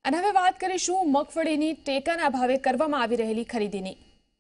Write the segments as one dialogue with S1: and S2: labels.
S1: અને હવે વાત કરીશું મગફળીની ટેકાના ભાવે કરવામાં આવી રહેલી ખરીદીની।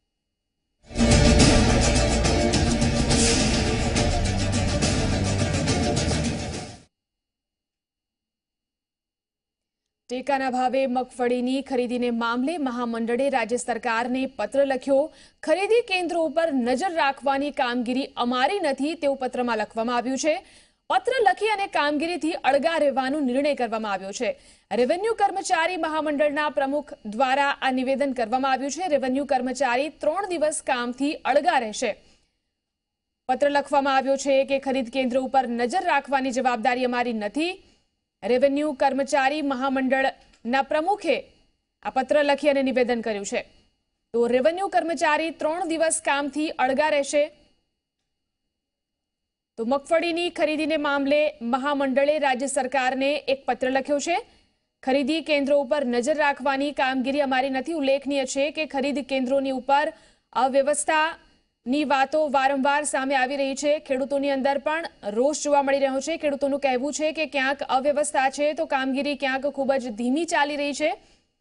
S1: ટેકાના ભાવે મગફળીની ખરીદીને મામલે મહામંડળે રાજ્ય સરકારને પત્ર લખ્યો। ખરીદી કેન્દ્રો ઉપર નજર રાખવાની કામગીરી અમારી નથી તેવું પત્રમાં લખવામાં આવ્યું છે। પત્ર લખી અને કામગીરીથી અળગા રહેવાનો નિર્ણય કરવામાં આવ્યો છે। રેવન્યુ કર્મચારી મહામંડળના પ્રમુખ દ્વારા આ નિવેદન કરવામાં આવ્યું છે। રેવન્યુ કર્મચારી 3 દિવસ કામથી અળગા રહેશે। પત્ર લખવામાં આવ્યો છે કે ખરીદ કેન્દ્ર ઉપર નજર રાખવાની જવાબદારી અમારી નથી। રેવન્યુ કર્મચારી મહામંડળના પ્રમુખે આ પત્ર લખી અને નિવેદન કર્યું છે। તો રેવન્યુ કર્મચારી 3 દિવસ કામથી અળગા રહેશે। તો મગફળીની ખરીદીને મામલે મહામંડળે રાજ્ય સરકારને એક પત્ર લખ્યો છે। ખરીદી કેન્દ્રો ઉપર નજર રાખવાની કામગીરી અમારી નથી। ઉલ્લેખનીય છે કે ખરીદ કેન્દ્રોની ઉપર અવ્યવસ્થાની વાતો વારંવાર સામે આવી રહી છે। ખેડૂતોની અંદર પણ રોષ જોવા મળી રહ્યો છે। ખેડૂતોનું કહેવું છે કે ક્યાંક અવ્યવસ્થા છે તો કામગીરી ક્યાંક ખૂબ જ ધીમી ચાલી રહી છે।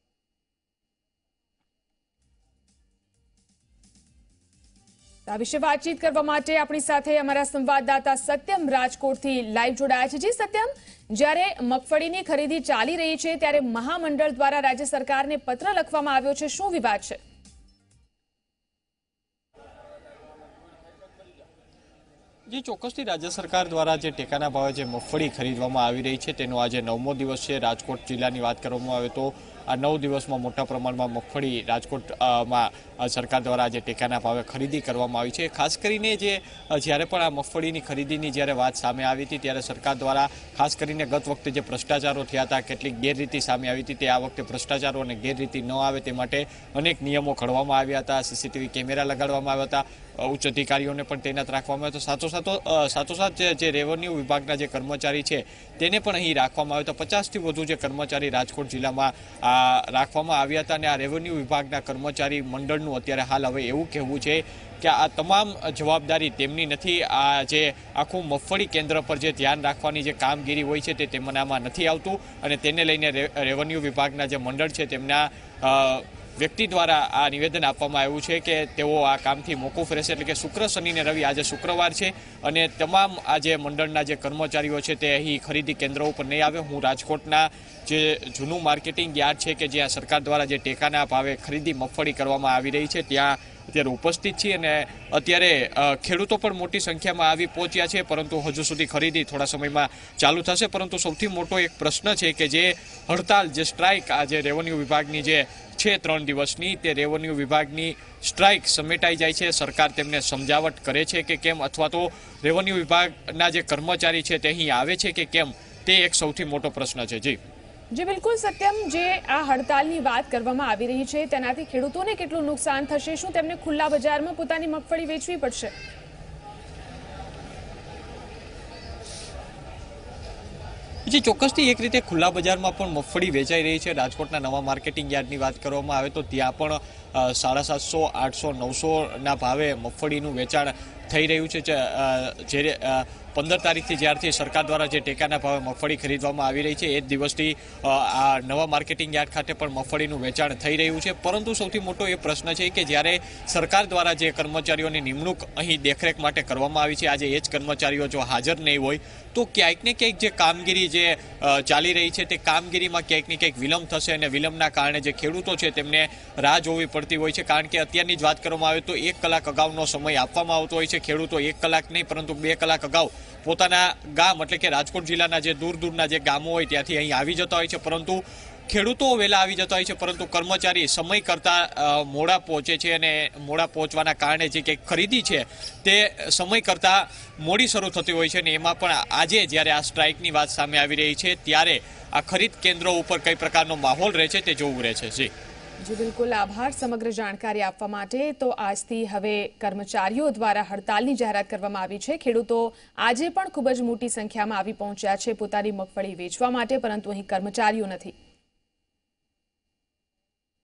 S1: આ વિશે વાતચીત કરવા માટે આપણી સાથે અમારા સંવાદદાતા સત્યમ રાજકોટથી લાઈવ જોડાયા છે। જી સત્યમ, જ્યારે મગફળીની ખરીદી ચાલી રહી છે ત્યારે મહામંડળ દ્વારા રાજ્ય સરકારને પત્ર લખવામાં આવ્યો છે, શું વિવાદ છે?
S2: જે ચોક્કસથી રાજ્ય સરકાર દ્વારા જે ટેકાના ભાવે જે મગફળી ખરીદવામાં આવી રહી છે તેનો આજે 9મો દિવસ છે। રાજકોટ જિલ્લાની વાત કરવામાં આવે તો આ 9 દિવસમાં મોટા પ્રમાણમાં મગફળી રાજકોટમાં સરકાર દ્વારા જે ટેકાના ભાવે ખરીદી કરવામાં આવી છે। ખાસ કરીને જ્યારે પણ આ મગફળીની ખરીદીની જ્યારે વાત સામે આવી હતી ત્યારે સરકાર દ્વારા ખાસ કરીને ગત વખતે જે ભ્રષ્ટાચારો થયા હતા, કેટલીક ગેરરીતિ સામે આવી હતી, તે આ વખતે ભ્રષ્ટાચારો અને ગેરરીતિ ન આવે તે માટે અનેક નિયમો ઘડવામાં આવ્યા હતા। સીસીટીવી કેમેરા લગાડવામાં આવ્યા હતા, ઉચ્ચ અધિકારીઓને પણ તૈનાત રાખવામાં આવ્યા હતા। સાથોસાથ જે રેવન્યુ વિભાગના જે કર્મચારી છે તેને પણ અહીં રાખવામાં આવ્યા હતા। 50થી વધુ જે કર્મચારી રાજકોટ જિલ્લામાં રાખવામાં આવ્યા હતા અને આ રેવન્યુ વિભાગના કર્મચારી મંડળનું અત્યારે હાલ હવે એવું કહેવું છે કે આ તમામ જવાબદારી તેમની નથી। આ જે આખું મગફળી કેન્દ્ર પર જે ધ્યાન રાખવાની જે કામગીરી હોય છે તે તેમનામાં નથી આવતું અને તેને લઈને રેવન્યુ વિભાગના જે મંડળ છે તેમના વ્યક્તિ દ્વારા આ નિવેદન આપવામાં આવ્યું છે કે તેઓ આ કામથી મોકૂફ રહેશે। એટલે કે શુક્ર, શનિ ને રવિ, આજે શુક્રવાર છે અને તમામ આ જે મંડળના જે કર્મચારીઓ છે તે અહીં ખરીદી કેન્દ્રો ઉપર નહીં આવે। હું રાજકોટના જે જૂનું માર્કેટિંગ યાર્ડ છે કે જ્યાં સરકાર દ્વારા જે ટેકાના ભાવે ખરીદી મગફળી કરવામાં આવી રહી છે ત્યાં અત્યારે ઉપસ્થિત છીએ અને અત્યારે ખેડૂતો પણ મોટી સંખ્યામાં આવી પહોંચ્યા છે, પરંતુ હજુ સુધી ખરીદી થોડા સમયમાં ચાલુ થશે। પરંતુ સૌથી મોટો એક પ્રશ્ન છે કે જે હડતાલ, જે સ્ટ્રાઇક આ જે રેવન્યુ વિભાગની જે છે 3 દિવસની, તે રેવન્યુ વિભાગની સ્ટ્રાઇક સમેટાઈ જાય છે, સરકાર તેમને સમજાવટ કરે છે કે કેમ, અથવા તો રેવન્યુ વિભાગના જે કર્મચારી છે તે અહીં આવે છે કે કેમ, તે એક સૌથી મોટો પ્રશ્ન છે।
S1: જી બિલકુલ સત્યમ, જે આ હડતાલની વાત કરવામાં આવી રહી છે તેનાથી ખેડૂતોને કેટલું નુકસાન થશે? શું તેમને ખુલ્લા બજારમાં પોતાની મગફળી વેચવી પડશે?
S2: જે ચોક્કસથી એક રીતે ખુલ્લા બજારમાં પણ મગફળી વેચાઈ રહી છે। રાજકોટના નવા માર્કેટિંગ યાર્ડની વાત કરવામાં આવે તો ત્યાં પણ 750, 800, 900ના ભાવે મગફળીનું વેચાણ થઈ રહ્યું છે। જે 15 તારીખથી જ્યારથી સરકાર દ્વારા જે ટેકાના ભાવે મગફળી ખરીદવામાં આવી રહી છે એ જ દિવસથી આ નવા માર્કેટિંગ યાર્ડ ખાતે પણ મગફળીનું વેચાણ થઈ રહ્યું છે। પરંતુ સૌથી મોટો એ પ્રશ્ન છે કે જ્યારે સરકાર દ્વારા જે કર્મચારીઓની નિમણૂક અહીં દેખરેખ માટે કરવામાં આવી છે, આજે એ જ કર્મચારીઓ જો હાજર નહીં હોય તો ક્યાંક ને ક્યાંક જે કામગીરી જે ચાલી રહી છે તે કામગીરીમાં ક્યાંક ને ક્યાંક વિલંબ થશે અને વિલંબના કારણે જે ખેડૂતો છે તેમને રાહ જોવી પડતી હોય છે। કારણ કે અત્યારની જ વાત કરવામાં આવે તો 1 કલાક અગાઉનો સમય આપવામાં આવતો હોય છે। ખેડૂતો 1 કલાક નહીં પરંતુ 2 કલાક અગાઉ પોતાના ગામ એટલે કે રાજકોટ જિલ્લાના જે દૂરના જે ગામો હોય ત્યાંથી અહીં આવી જતા હોય છે, પરંતુ ખેડૂતો વહેલા આવી જતા હોય છે પરંતુ કર્મચારી સમય કરતાં મોડા પહોંચે છે અને મોડા પહોંચવાના કારણે જે કંઈક ખરીદી છે તે સમય કરતાં મોડી શરૂ થતી હોય છે અને એમાં પણ આજે જ્યારે આ સ્ટ્રાઇકની વાત સામે આવી રહી છે ત્યારે આ ખરીદ કેન્દ્રો ઉપર કઈ પ્રકારનો માહોલ રહે છે તે જોવું રહે છે।
S1: જી બિલકુલ, આભાર સમગ્ર જાણકારી આપવા માટે। તો આજથી હવે કર્મચારીઓ દ્વારા હડતાલની જાહેરાત કરવામાં આવી છે। ખેડૂતો આજે પણ ખૂબ જ મોટી સંખ્યામાં આવી પહોંચ્યા છે પોતાની મગફળી વેચવા માટે, પરંતુ અહીં કર્મચારીઓ નથી।